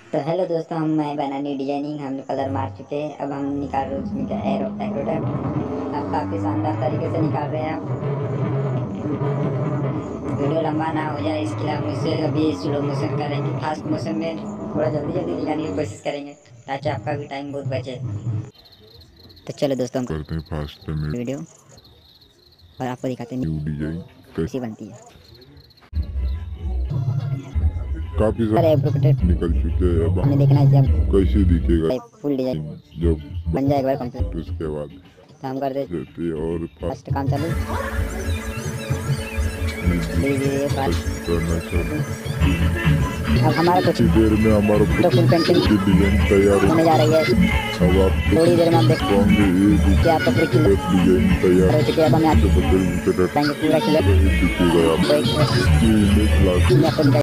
तो हेलो दोस्तों, हम मैं बनानी डिजाइनिंग हम कलर मार चुके हैं। अब हम निकाल रहे हैं उसमें क्या एरोडक्ट। आप काफ़ी शानदार तरीके से निकाल रहे हैं। आप वीडियो लंबा ना हो जाए इसके लिए हम इसे अभी स्लो मोशन करेंगे। फास्ट मोशन में थोड़ा जल्दी जल्दी दिखाने की कोशिश करेंगे ताकि आपका भी टाइम बहुत बचे। तो चलो दोस्तों, हम करते हैं फास्ट में वीडियो और आपको दिखाते हैं न्यू डिजाइन कैसी बनती है। काफी अरे सारे निकल चुके हैं। अब हमें देखना है जब कैसे दिखेगा फुल डिजाइन जब बन जाए एक बार कंप्लीट, तो उसके बाद तो हम कर दे रहते हैं और फर्स्ट काम चालू। धीरे धीरे फास्ट। करना चाहिए। अब हमारा कुछ इतनी देर में हमारा तो फुल पेंटिंग की डिजाइन तैयार होने जा रही है। अब आप थोड़ी देर में आप देख पाएंगे ये कि आपका पूरी खिला डिजाइन तैयार हो चुकी है। अब हमें तो बदल पाएंगे पूरा खिला दिखेगा तो एक आपको आपको दिखाई